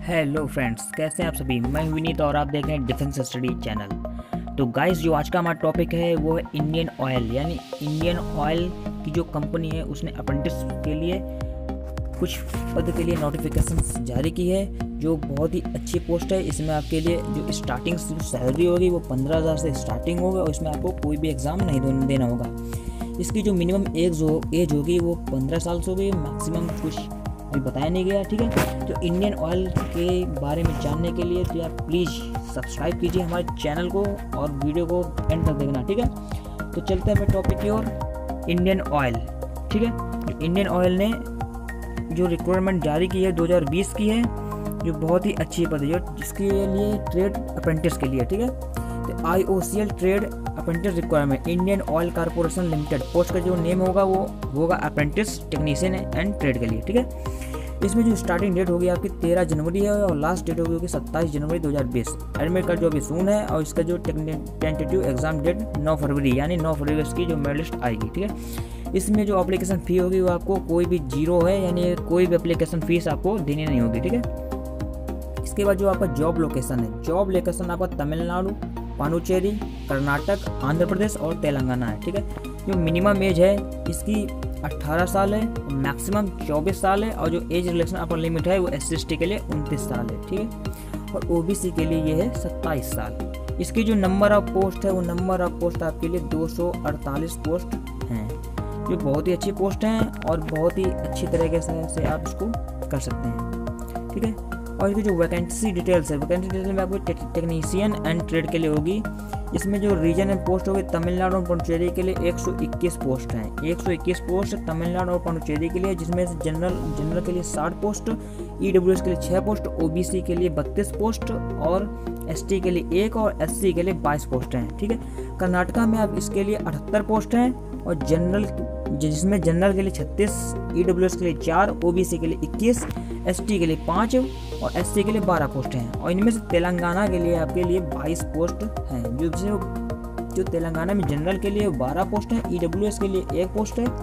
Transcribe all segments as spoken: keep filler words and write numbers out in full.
Hello friends, कैसे हैं आप सभी। मैं विनीत और आप देख रहे हैं डिफेंस स्टडी चैनल। तो गाइस, जो आज का हमारा टॉपिक है वो है इंडियन ऑयल। यानी इंडियन ऑयल की जो कंपनी है उसने अप्रेंटिस के लिए कुछ पद के लिए नोटिफिकेशन जारी की है, जो बहुत ही अच्छी पोस्ट है। इसमें आपके लिए जो स्टार्टिंग सैलरी होगी वो पंद्रह हज़ार से स्टार्टिंग होगा और इसमें आपको कोई भी एग्ज़ाम नहीं देना होगा। इसकी जो मिनिमम एज हो एज होगी वो पंद्रह साल से होगी, मैक्सिमम कुछ अभी बताया नहीं गया। ठीक है, तो इंडियन ऑयल के बारे में जानने के लिए तो आप प्लीज़ सब्सक्राइब कीजिए हमारे चैनल को और वीडियो को एंड तक देखना। ठीक है, तो चलते हैं टॉपिक की ओर। इंडियन ऑयल, ठीक है, इंडियन ऑयल ने जो रिक्वायरमेंट जारी की है दो हज़ार बीस की है, जो बहुत ही अच्छी पद है जिसके लिए ट्रेड अप्रेंटिस के लिए। ठीक है, तो I O C L trade apprentice requirement Indian oil corporation limited, post का जो नेम होगा वो होगा अप्रेंटिस टेक्नीशियन एंड ट्रेड के लिए। ठीक है, इसमें जो स्टार्टिंग डेट होगी आपकी तेरह जनवरी है और लास्ट डेट होगी सत्ताईस जनवरी दो हज़ार बीस। एडमिट कार्ड जो अभी सून है और इसका जो टेंटेटिव एग्जाम डेट नौ फरवरी, यानी नौ फरवरी इसकी जो मेरिट लिस्ट आएगी। ठीक है, इसमें जो एप्लीकेशन फ़ी होगी वो आपको कोई भी जीरो है, यानी कोई भी एप्लीकेशन फीस आपको देनी नहीं होगी। ठीक है, इसके बाद जो आपका जॉब लोकेशन है, जॉब लोकेशन आपका तमिलनाडु, पांडुचेरी, कर्नाटक, आंध्र प्रदेश और तेलंगाना है। ठीक है, जो मिनिमम एज है इसकी अठारह साल है, मैक्सिमम चौबीस साल है और जो एज रिलेक्शन अपर लिमिट है वो एस सी एस टी के लिए उनतीस साल है। ठीक है, और ओ बी सी के लिए ये है सत्ताईस साल। इसकी जो नंबर ऑफ पोस्ट है वो नंबर ऑफ पोस्ट आपके लिए दो सौ अड़तालीस पोस्ट हैं, जो बहुत ही अच्छी पोस्ट हैं और बहुत ही अच्छी तरीके से, से आप इसको कर सकते हैं। ठीक है, और इसकी जो वैकेंसी डिटेल्स है, वैकेंसी डिटेल में आपको टेक्नीशियन एंड ट्रेड के लिए होगी। इसमें जो रीजन एंड पोस्ट होगी तमिलनाडु और पांडुचेरी के लिए एक सौ इक्कीस पोस्ट हैं, एक सौ इक्कीस पोस्ट तमिलनाडु और पांडुचेरी के लिए, जिसमें से जनरल जनरल के लिए साठ पोस्ट, ई डब्ल्यू एस के लिए छः पोस्ट, ओ बी सी के लिए बत्तीस पोस्ट और एस टी के लिए एक और एस सी के लिए बाईस पोस्ट हैं। ठीक है, कर्नाटका में अब इसके लिए अठहत्तर पोस्ट हैं और जनरल जिसमें जनरल के लिए छत्तीस, ई डब्ल्यू एस के लिए चार, ओ बी सी के लिए इक्कीस, एस टी के लिए पाँच और एस सी के लिए बारह पोस्ट हैं। और इनमें से तेलंगाना के लिए आपके लिए बाईस पोस्ट हैं, जो जो तेलंगाना में जनरल के लिए बारह पोस्ट हैं, ई डब्ल्यू एस के लिए एक पोस्ट है,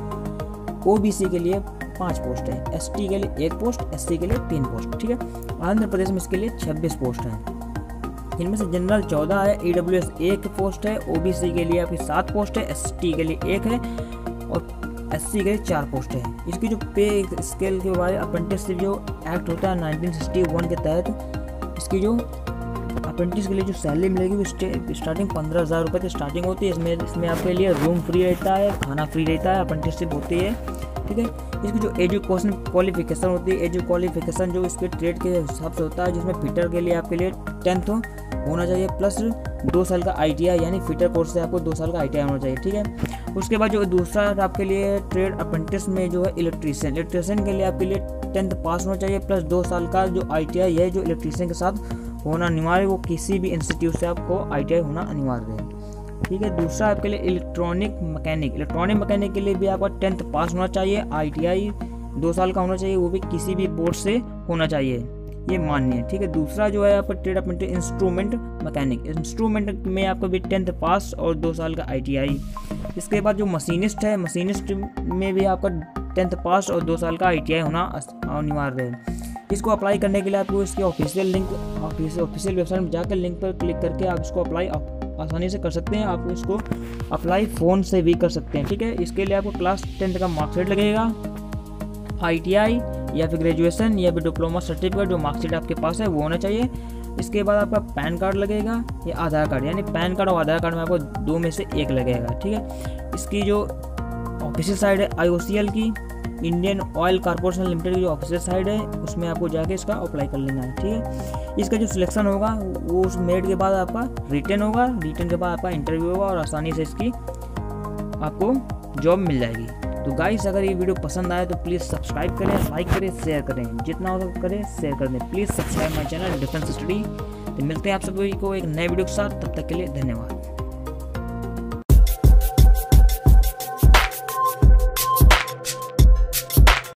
ओ बी सी के लिए पाँच पोस्ट है, एस टी के लिए एक पोस्ट, एस सी के लिए तीन पोस्ट। ठीक है, आंध्र प्रदेश में इसके लिए छब्बीस पोस्ट हैं, इनमें से जनरल चौदह है, ई डब्ल्यू एस एक पोस्ट है, ओ बी सी के लिए आपकी सात पोस्ट है, एस टी के लिए एक है और एस सी के लिए चार पोस्ट है। इसकी जो पे स्केल के बारे अप्रेंटिसशिप जो एक्ट होता है नाइनटीन सिक्सटी वन के तहत, इसकी जो अप्रेंटिस के लिए जो सैलरी मिलेगी वो स्टार्टिंग पंद्रह हज़ार रुपये से स्टार्टिंग होती है। इसमें इसमें आपके लिए रूम फ्री रहता है, खाना फ्री रहता है, अप्रेंटिसशिप होती है। ठीक है, इसकी जो एजुकेशन क्वालिफिकेशन होती है, एजु क्वालिफिकेशन जो इसके ट्रेड के हिसाब से होता है, जिसमें फिटर के लिए आपके लिए टेंथ होना चाहिए प्लस दो साल का आई टी आई, यानी फिटर कोर्स से आपको दो साल का आई टी आई होना चाहिए। ठीक है, उसके बाद जो दूसरा आपके लिए ट्रेड अप्रेंटिस में जो है इलेक्ट्रीशियन, इलेक्ट्रीशियन के लिए आपके लिए टेंथ पास होना चाहिए प्लस दो साल का जो आई टी आई है जो इलेक्ट्रीशियन के साथ होना अनिवार्य, वो किसी भी इंस्टीट्यूट से आपको आई टी आई होना अनिवार्य है। ठीक है, दूसरा आपके लिए इलेक्ट्रॉनिक मैकेनिक, इलेक्ट्रॉनिक मैकेनिक के लिए भी आपका टेंथ पास होना चाहिए, आई टी आई दो साल का होना चाहिए, वो भी किसी भी बोर्ड से होना चाहिए, ये मान्य है। ठीक है, दूसरा जो है आपका trade apprentice instrument mechanic, instrument में आपको भी टेंथ पास और दो साल का आई टी आई। इसके बाद जो मशीनिस्ट है, मशीनिस्ट में भी आपका टेंथ पास और दो साल का आई टी आई होना अनिवार्य है। इसको अप्लाई करने के लिए आपको इसके ऑफिशियल लिंक ऑफिशियल वेबसाइट में जाकर लिंक पर क्लिक करके आप इसको अप्लाई आसानी से कर सकते हैं। आप इसको अप्लाई फ़ोन से भी कर सकते हैं। ठीक है, इसके लिए आपको क्लास टेंथ का मार्कशीट लगेगा, आई टी आई या फिर ग्रेजुएशन या फिर डिप्लोमा सर्टिफिकेट जो मार्कशीट आपके पास है वो होना चाहिए। इसके बाद आपका पैन कार्ड लगेगा या आधार कार्ड, यानी पैन कार्ड और आधार कार्ड में आपको दो में से एक लगेगा। ठीक है, इसकी जो ऑफिशियल साइट है आई ओ सी एल की, इंडियन ऑयल कॉर्पोरेशन लिमिटेड की जो ऑफिशियल साइट है उसमें आपको जाके इसका अप्लाई कर लेना है। ठीक है, इसका जो सिलेक्शन होगा वो उस मेरिट के बाद आपका रिटर्न होगा, रिटर्न के बाद आपका इंटरव्यू होगा और आसानी से इसकी आपको जॉब मिल जाएगी। तो गाइस, अगर ये वीडियो पसंद आए तो प्लीज़ सब्सक्राइब करें, लाइक करें, शेयर करें, जितना हो सके करें शेयर कर दें। Please subscribe my channel defence study. तो मिलते हैं आप सभी को एक नए वीडियो के साथ, तब तक के लिए धन्यवाद।